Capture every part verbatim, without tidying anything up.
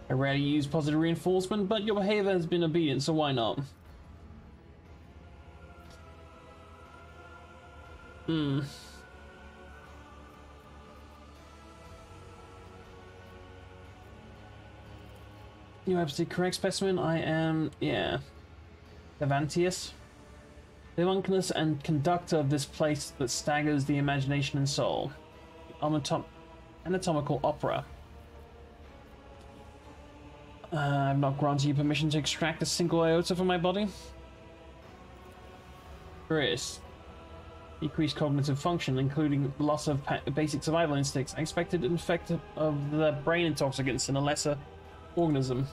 I rarely use positive reinforcement, but your behavior has been obedient, so why not? Hmm. You absolutely correct, specimen. I am, yeah, Levantius, the homunculus and conductor of this place that staggers the imagination and soul. Anatom anatomical opera. Uh, I've not granted you permission to extract a single iota from my body. Chris. Decreased cognitive function, including loss of basic survival instincts. I expected an effect of the brain intoxicants in a lesser organism.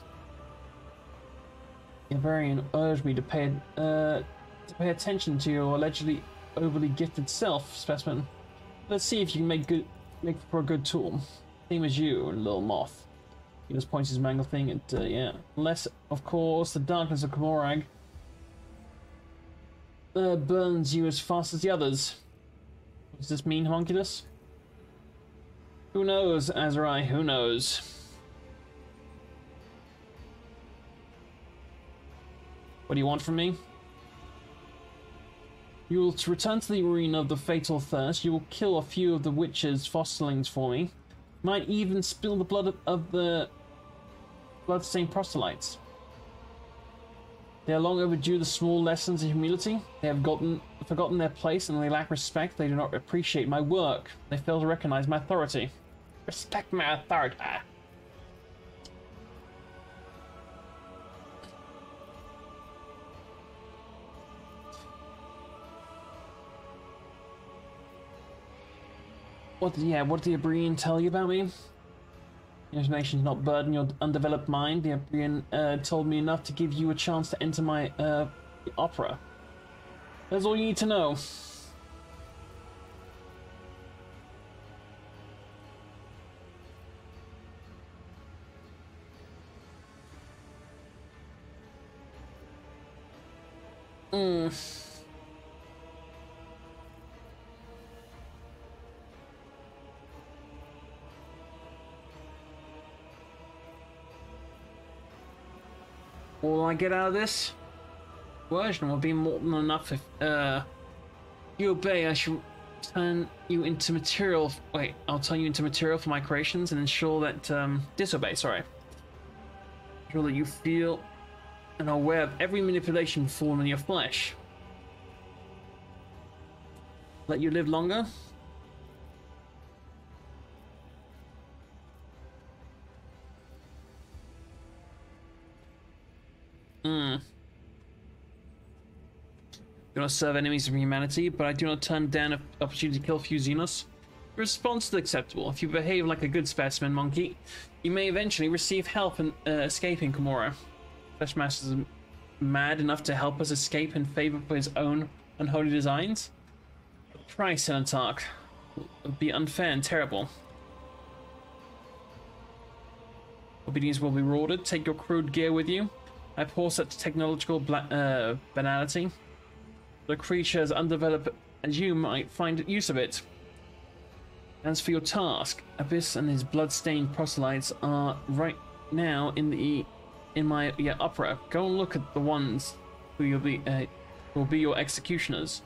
The Barbarian urged me to pay uh, to pay attention to your allegedly overly gifted self, specimen. Let's see if you can make good make for a good tool. Same as you, little moth. He just points his mangled thing at uh, yeah. Unless, of course, the darkness of Komorag uh, burns you as fast as the others. What does this mean, Homunculus? Who knows, Azurai? Who knows? What do you want from me? You will return to the arena of the Fatal Thirst. You will kill a few of the witches' fosterlings for me. Might even spill the blood of, of the bloodstained proselytes. They are long overdue the small lessons of humility. They have gotten forgotten their place and they lack respect. They do not appreciate my work. They fail to recognize my authority. Respect my authority. What, yeah, what did the Abrian tell you about me? Your information does not burden your undeveloped mind. The Abrian uh, told me enough to give you a chance to enter my uh, opera. That's all you need to know. Hmm. What will I get out of this? Coercion will be more than enough if uh, you obey. I shall turn you into material. Wait, I'll turn you into material for my creations and ensure that um, disobey. Sorry, ensure that you feel and are aware of every manipulation form in your flesh. Let you live longer. Hmm. Do not serve enemies of humanity, but I do not turn down an opportunity to kill a few Xenos. Your response is acceptable. If you behave like a good specimen, monkey, you may eventually receive help in uh, escaping Komora. Fleshmaster is mad enough to help us escape in favor of his own unholy designs? The price, Senatark, would be unfair and terrible. Obedience will be rewarded. Take your crude gear with you. I abhor such technological uh, banality. The creature as undeveloped as you might find use of it. As for your task, Abyss and his blood-stained proselytes are right now in the in my yeah, opera. Go and look at the ones who you'll be uh, who will be your executioners.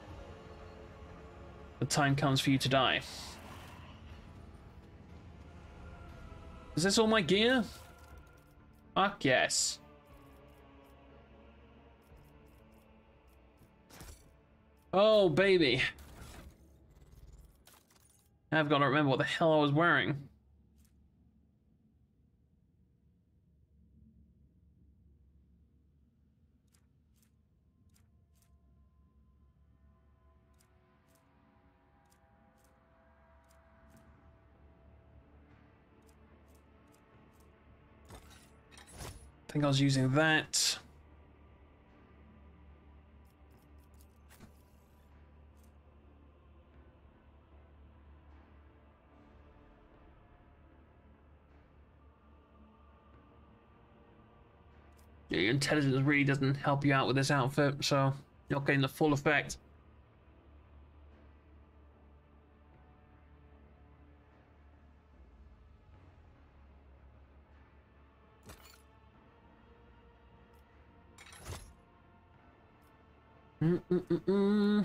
The time comes for you to die. Is this all my gear? Fuck yes. Oh, baby. I've got to remember what the hell I was wearing. I think I was using that. Yeah, your intelligence really doesn't help you out with this outfit, so you're not getting the full effect. Mm-mm-mm-mm.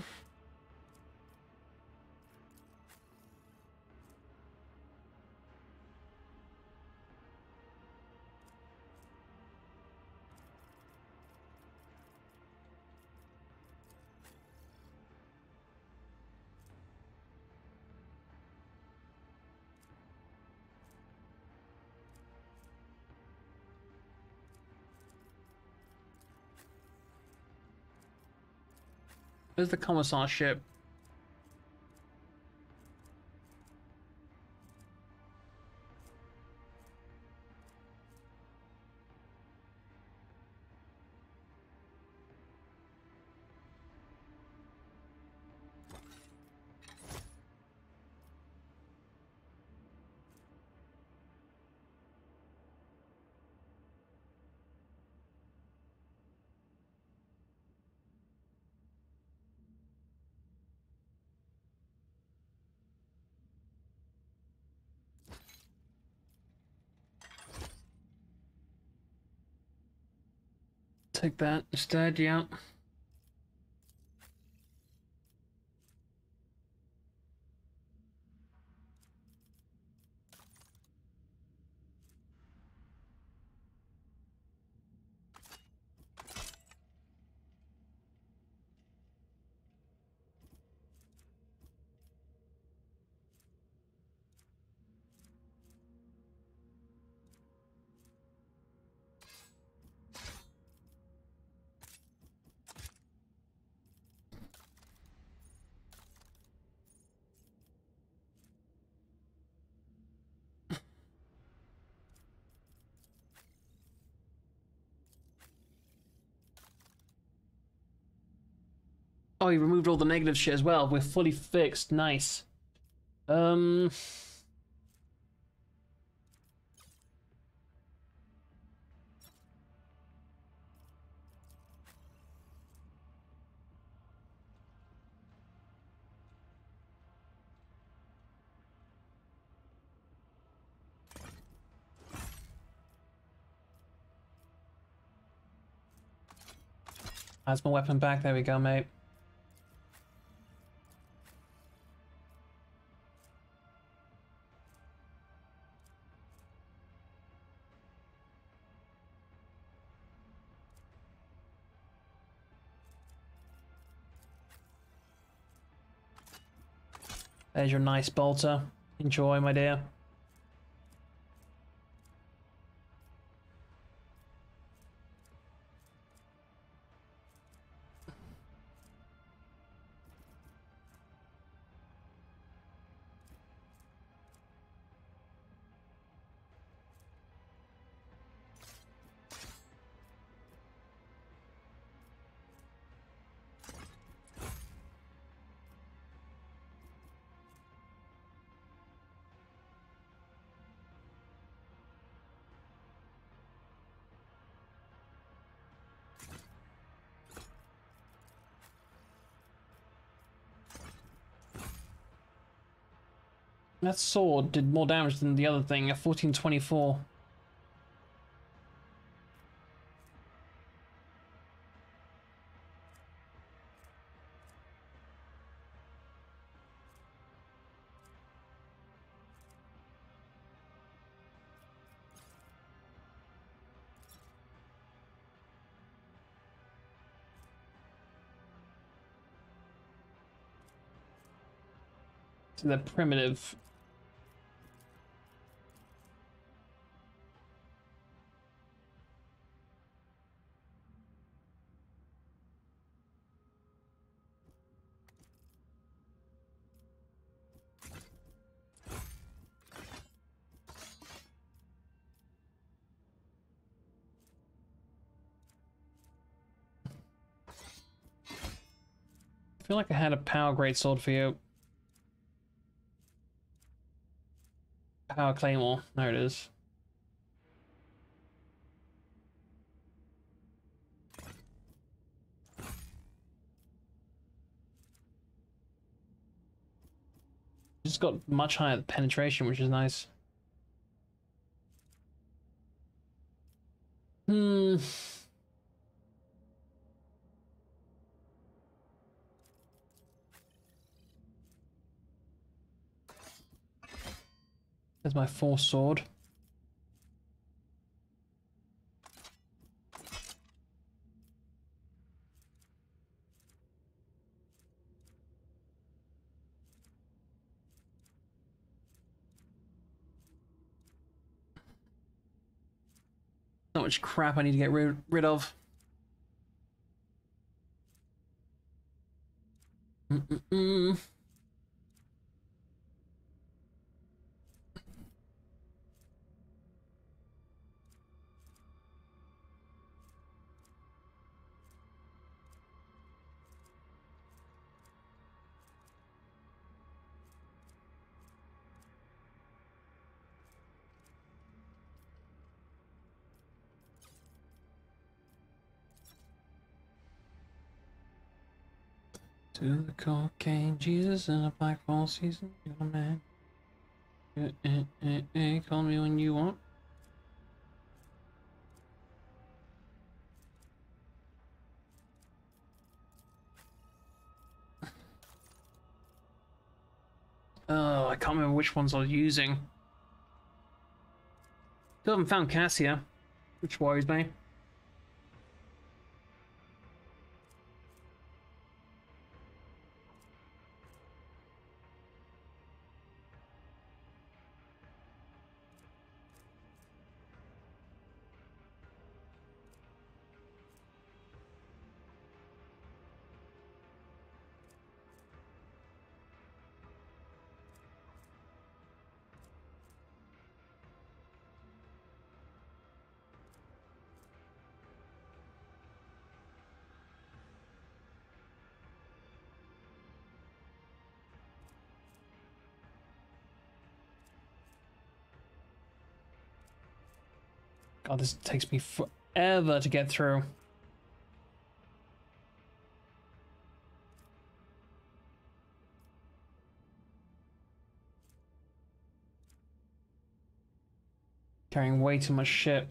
Where's the commissar ship? Take that instead, yeah. Oh, you removed all the negative shit as well. We're fully fixed. Nice. Um... That's my weapon back. There we go, mate. There's your nice bolter. Enjoy, my dear. That sword did more damage than the other thing, a fourteen twenty-four. So they're primitive. I feel like I had a power greatsword for you. Power claymore. There it is. Just got much higher penetration, which is nice. Hmm. There's my force sword. So much crap I need to get rid, rid of. Mm-mm-mm. To the cocaine, Jesus in a black ball season, you're the man. Eh, eh, eh, eh, call me when you want. Oh, I can't remember which ones I was using. Still haven't found Cassia, which worries me. God, this takes me forever to get through. Carrying way too much shit.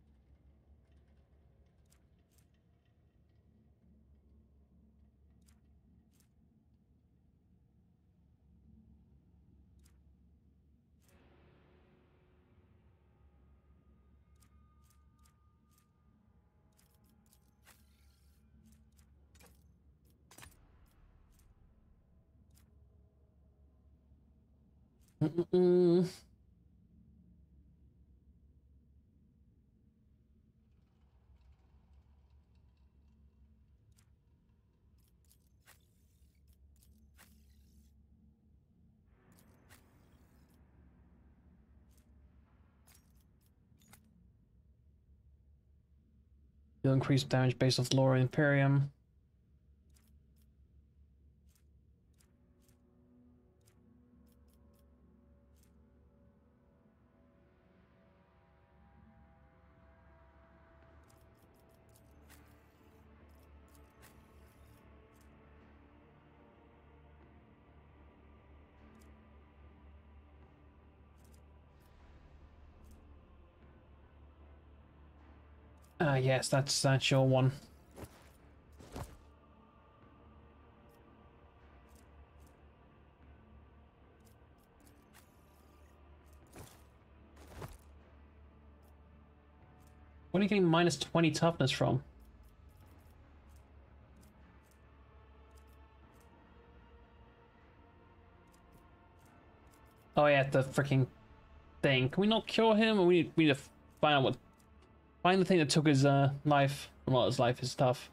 Mm-mm-mm. You'll increase damage based off Laura Imperium. Ah, yes, that's that's your one. What are you getting minus twenty toughness from? Oh yeah, the freaking thing. Can we not cure him, or we need we need to find out what find the thing that took his uh life? Well, his life is tough.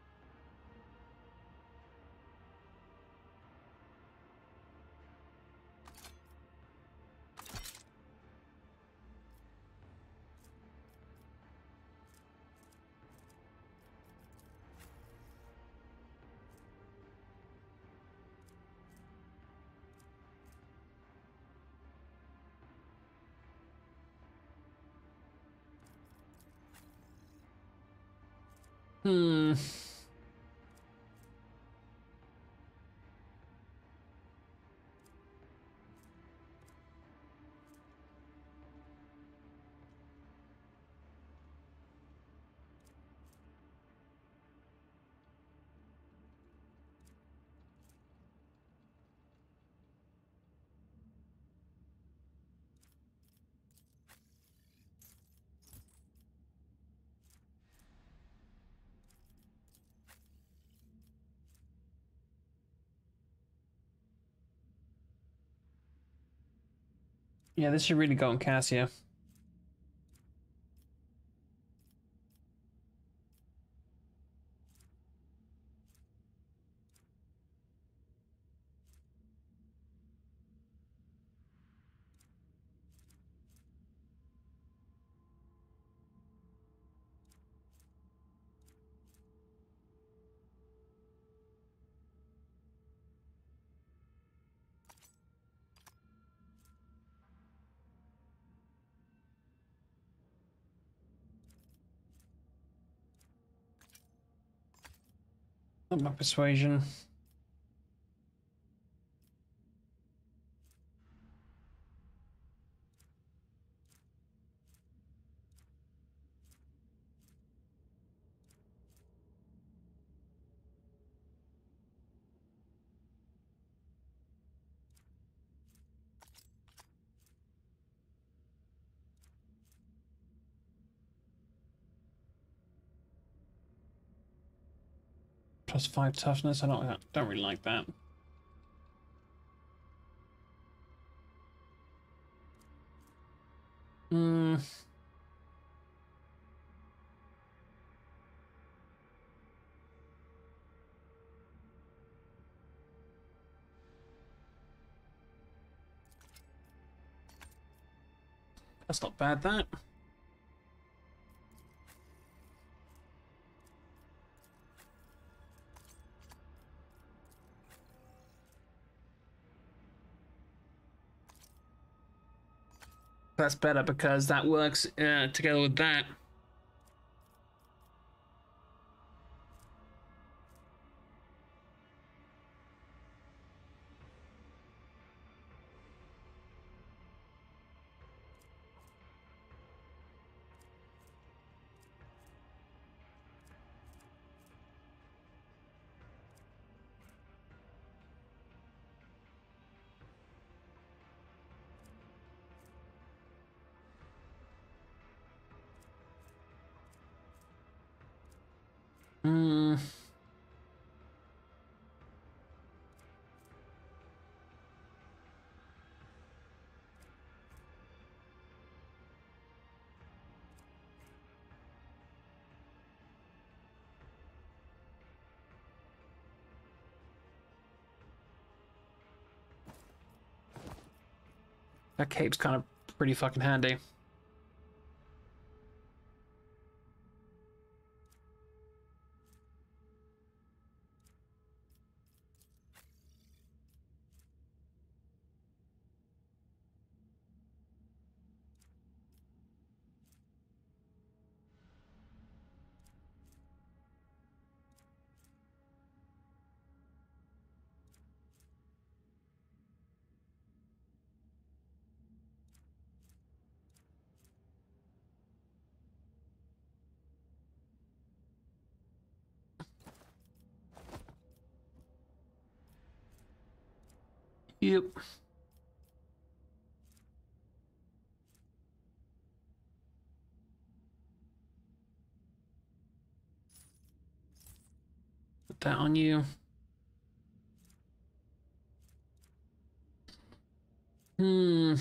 Hmm. Yeah, this should really go on Cassia. Not my persuasion. Plus five toughness. I don't. Don't really like that. Hmm. That's not bad. That. That's better because that works uh, together with that. Hmm. That cape's kind of pretty fucking handy. Yep. Put that on you. Hmm.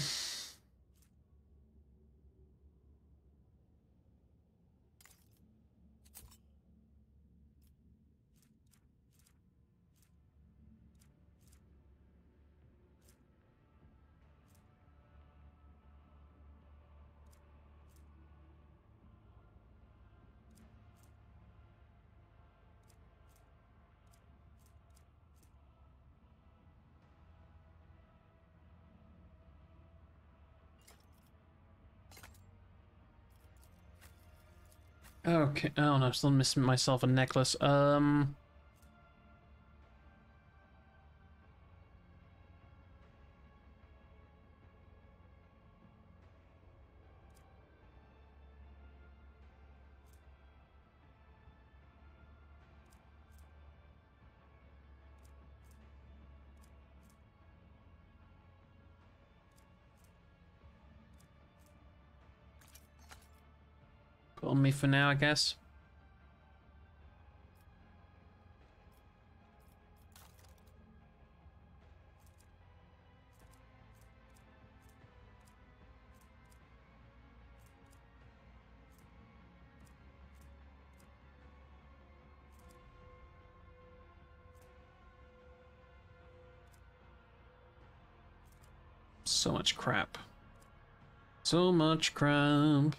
Okay. Oh no, I'm still missing myself a necklace. Um. Put on me for now, I guess. So much crap. So much crap.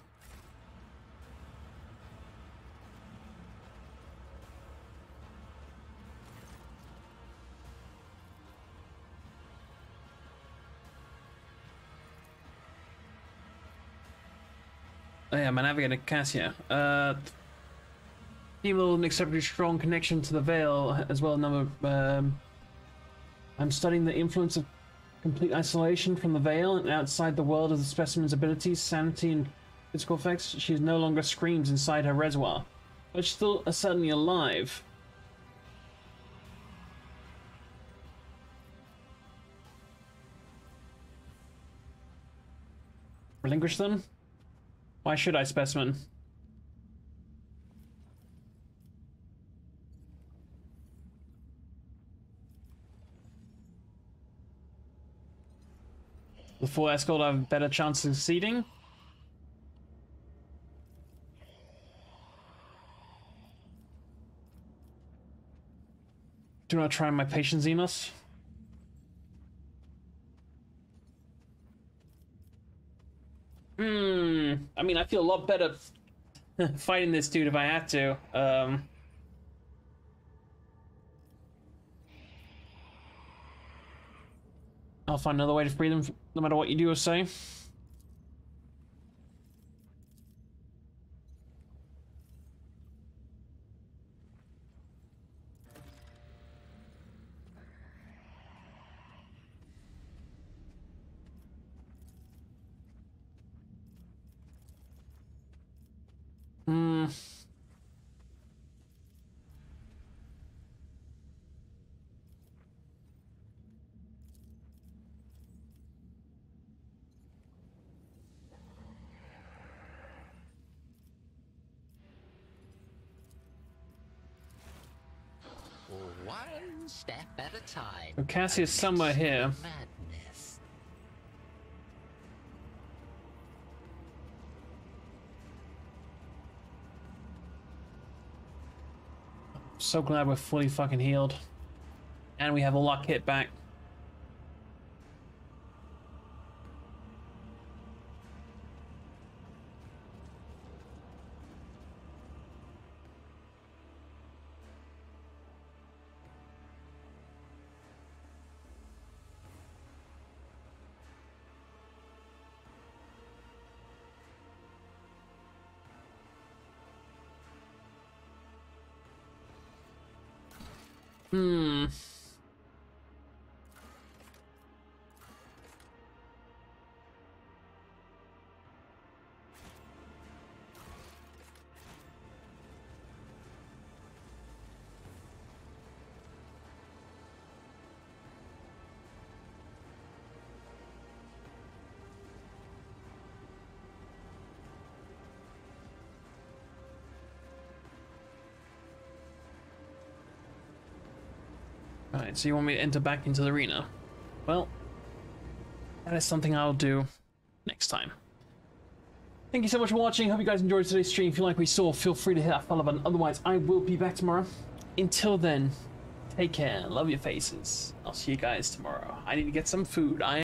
Oh yeah, my navigator, Cassia. Uh, Female with an exceptionally strong connection to the Veil, as well as number. Um, I'm studying the influence of complete isolation from the Veil and outside the world of the specimen's abilities, sanity, and physical effects. She no longer screams inside her reservoir, but she's still uh, suddenly alive. Relinquish them? Why should I, specimen? The full escort have a better chance of succeeding? Do not try my patience, Enos. Hmm. I mean, I feel a lot better fighting this dude if I had to. Um. I'll find another way to free them, no matter what you do or say. Hmm. One step at a time. So Cassia's somewhere here. Madness. So glad we're fully fucking healed. And we have all our kit back. Hmm. Alright, so you want me to enter back into the arena? Well, that is something I'll do next time. Thank you so much for watching. Hope you guys enjoyed today's stream. If you like what you saw, feel free to hit that follow button. Otherwise, I will be back tomorrow. Until then, take care. Love your faces. I'll see you guys tomorrow. I need to get some food. I